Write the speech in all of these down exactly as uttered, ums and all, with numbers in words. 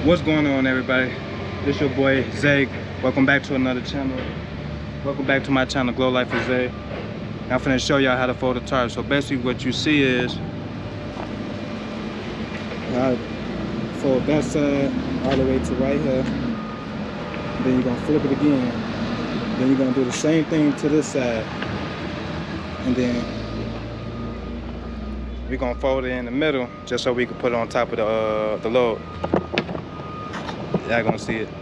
What's going on, everybody? This your boy Zay. Welcome back to another channel. Welcome back to my channel, Glow Life with Zay. I'm finna show y'all how to fold a tarp. So basically what you see is I fold that side all the way to right here. Then you're gonna flip it again. Then you're gonna do the same thing to this side. And then we're gonna fold it in the middle just so we can put it on top of the uh, the load. Y'all gonna see it.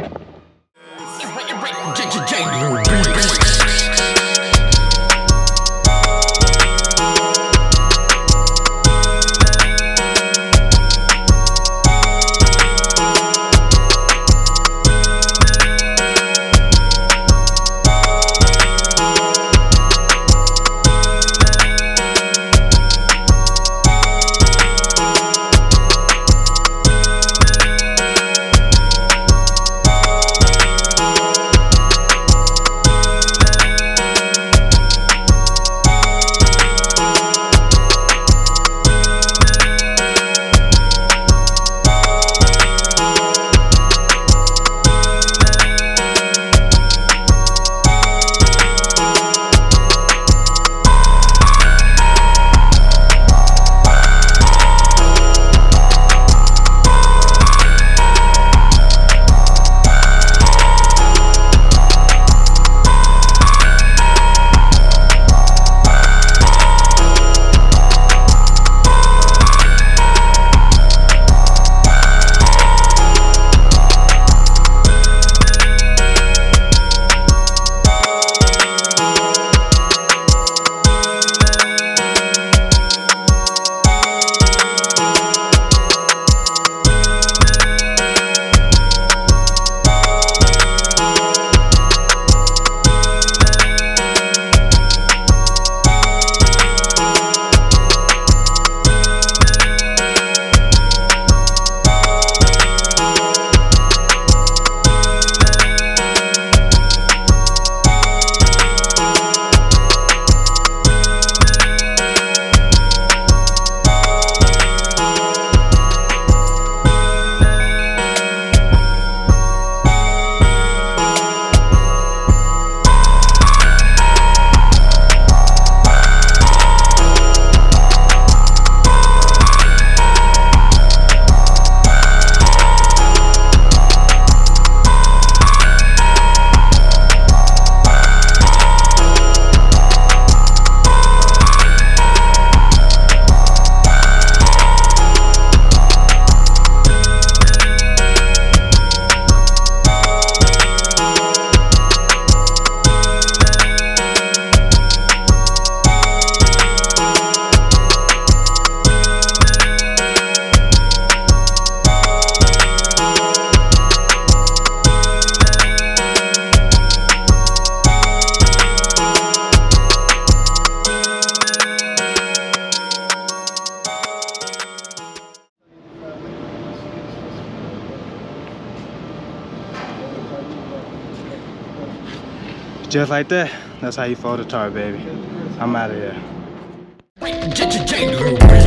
Just like that, that's how you fold a tarp, baby. I'm out of here.